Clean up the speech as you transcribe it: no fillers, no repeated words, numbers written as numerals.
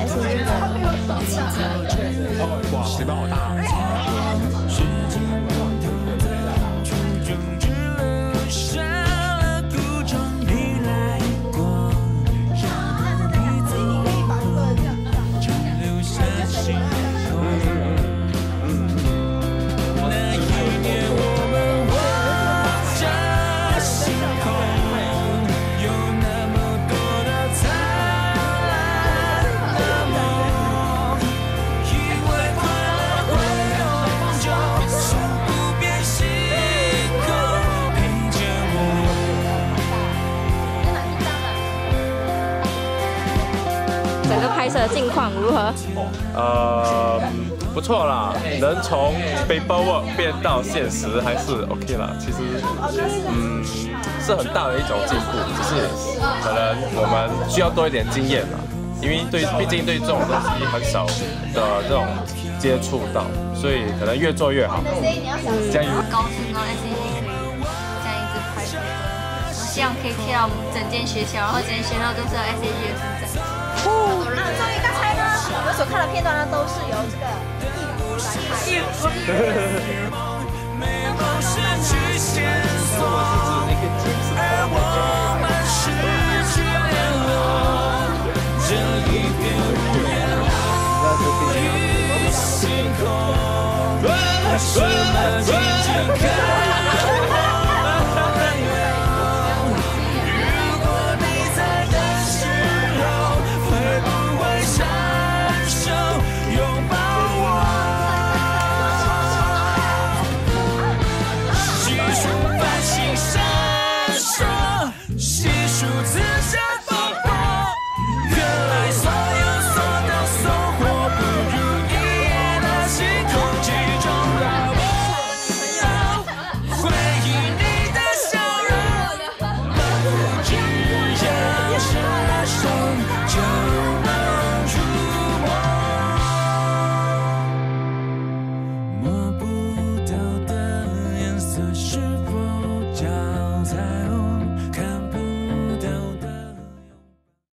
SAG 的契机？ 哇，水包好大。 整个拍摄的近况如何？ 不错啦，能从 paperwork 变到现实还是 OK 啦。其实，是很大的一种进步，只是可能我们需要多一点经验啦，因为毕竟对这种东西很少的这种接触到，所以可能越做越好。加油！ 高兴哦 ，SAG 可以这样一直拍摄，我希望可以贴到我们整间学校，然后整间学校都是有 SAG 的存在。 终于刚才呢，我们所看的片段呢，都是由这个艺服来拍。 是那几天。